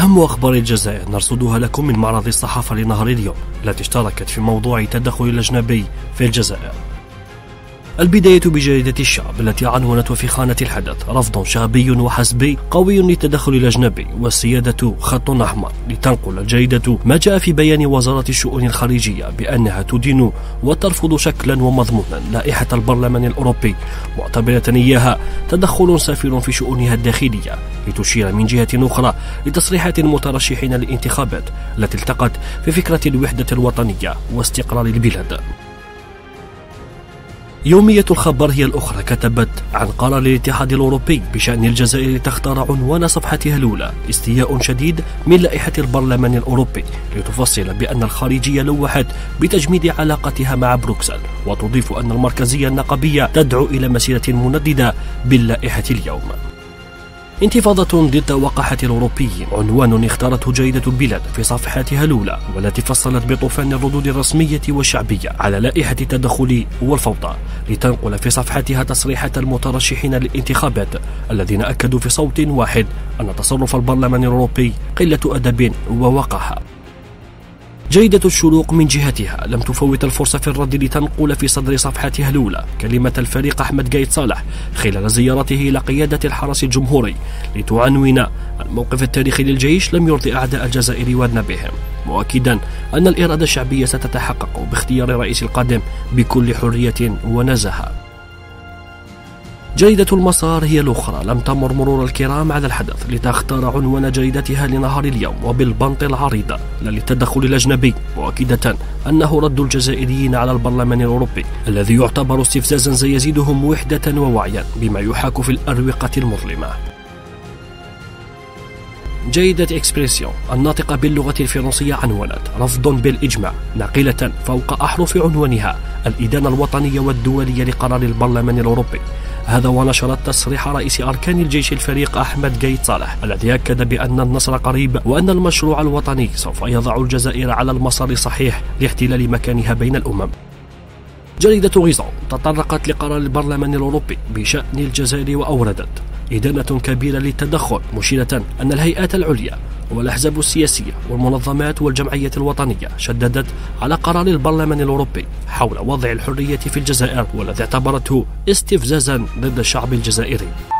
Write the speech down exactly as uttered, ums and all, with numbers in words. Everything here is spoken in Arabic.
أهم أخبار الجزائر نرصدها لكم من معرض الصحافة لنهار اليوم التي اشتركت في موضوع التدخل الأجنبي في الجزائر. البداية بجريدة الشعب التي عنونت وفي خانة الحدث: رفض شعبي وحزبي قوي للتدخل الأجنبي والسيادة خط أحمر. لتنقل الجريدة ما جاء في بيان وزارة الشؤون الخارجية بأنها تدين وترفض شكلا ومضمونا لائحة البرلمان الأوروبي، معتبرة إياها تدخل سافر في شؤونها الداخلية، لتشير من جهة أخرى لتصريحات المترشحين للانتخابات التي التقت في فكرة الوحدة الوطنية واستقرار البلاد. يومية الخبر هي الأخرى كتبت عن قرار الاتحاد الأوروبي بشأن الجزائر تختار عنوان صفحتها الأولى: استياء شديد من لائحة البرلمان الأوروبي، لتفصل بأن الخارجية لوحت بتجميد علاقتها مع بروكسل، وتضيف أن المركزية النقابية تدعو إلى مسيرة منددة باللائحة اليوم. انتفاضة ضد وقاحة الأوروبيين عنوان اختارته جريدة البلاد في صفحاتها الأولى، والتي فصلت بطوفان الردود الرسمية والشعبية على لائحة التدخل والفوضى، لتنقل في صفحتها تصريحات المترشحين للانتخابات الذين أكدوا في صوت واحد أن تصرف البرلمان الأوروبي قلة أدب ووقاحة. جريدة الشروق من جهتها لم تفوت الفرصة في الرد، لتنقل في صدر صفحتها الأولى كلمة الفريق أحمد قايد صالح خلال زيارته إلى قيادة الحرس الجمهوري، لتعنون: الموقف التاريخي للجيش لم يرضي أعداء الجزائر وذنبهم، مؤكدا أن الإرادة الشعبية ستتحقق باختيار الرئيس القادم بكل حرية ونزاهة. جريدة المسار هي الأخرى لم تمر مرور الكرام على الحدث، لتختار عنوان جريدتها لنهار اليوم: وبالبنط العريضة للتدخل الأجنبي، مؤكدة أنه رد الجزائريين على البرلمان الأوروبي الذي يعتبر استفزازا سيزيدهم وحدة ووعيا بما يحاك في الأروقة المظلمة. جريدة إكسبريسيون الناطقة باللغة الفرنسية عنونت: رفض بالإجماع، ناقلة فوق أحرف عنوانها الإدانة الوطنية والدولية لقرار البرلمان الأوروبي. هذا ونشرت تصريح رئيس أركان الجيش الفريق أحمد قايد صالح الذي أكد بأن النصر قريب، وأن المشروع الوطني سوف يضع الجزائر على المسار الصحيح لاحتلال مكانها بين الأمم. جريدة غيزون تطرقت لقرار البرلمان الأوروبي بشأن الجزائر وأوردت: إدانة كبيرة للتدخل، مشيرة أن الهيئات العليا والأحزاب السياسية والمنظمات والجمعية الوطنية شددت على قرار البرلمان الأوروبي حول وضع الحرية في الجزائر، والذي اعتبرته استفزازا ضد الشعب الجزائري.